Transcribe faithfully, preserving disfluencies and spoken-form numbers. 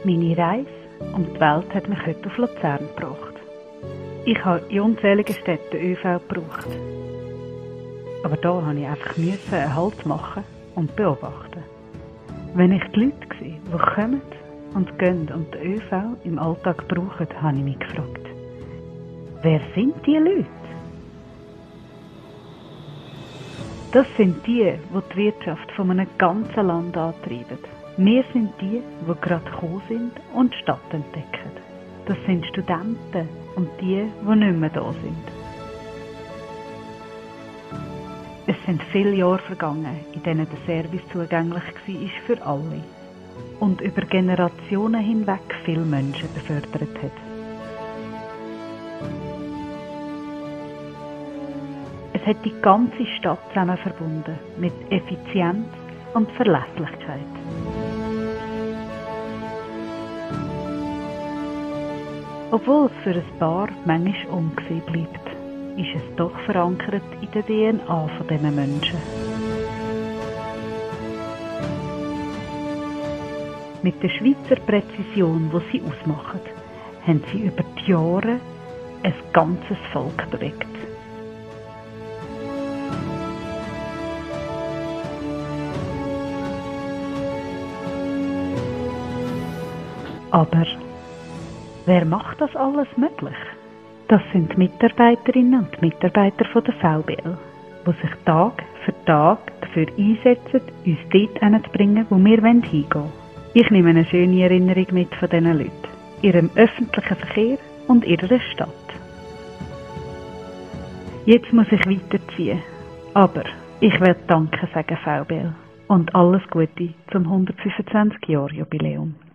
Meine Reise um die Welt hat mich heute auf Luzern gebracht. Ich habe in unzähligen Städten ÖV gebraucht. Aber da musste ich einfach einen Halt machen und beobachten. Wenn ich die Leute sehe, die kommen und gehen und den ÖV im Alltag brauchen, habe ich mich gefragt, wer sind diese Leute? Das sind die, die die Wirtschaft von einem ganzen Land antreiben. Wir sind die, die gerade gekommen sind und die Stadt entdecken. Das sind Studenten und die, die nicht mehr da sind. Es sind viele Jahre vergangen, in denen der Service zugänglich war für alle und über Generationen hinweg viele Menschen befördert hat. Es hat die ganze Stadt zusammen verbunden mit Effizienz und Verlässlichkeit. Obwohl es für ein paar manchmal ungesehen bleibt, ist es doch verankert in der D N A von diesen Menschen. Mit der Schweizer Präzision, die sie ausmachen, haben sie über die Jahre ein ganzes Volk bewegt. Aber wer macht das alles möglich? Das sind die Mitarbeiterinnen und Mitarbeiter von der V B L, die sich Tag für Tag dafür einsetzen, uns dort hinzubringen, wo wir hingehen wollen. Ich nehme eine schöne Erinnerung mit von diesen Leuten, ihrem öffentlichen Verkehr und ihrer Stadt. Jetzt muss ich weiterziehen, aber ich werde Danke sagen, V B L, und alles Gute zum hundertfünfundzwanzig Jahr Jubiläum.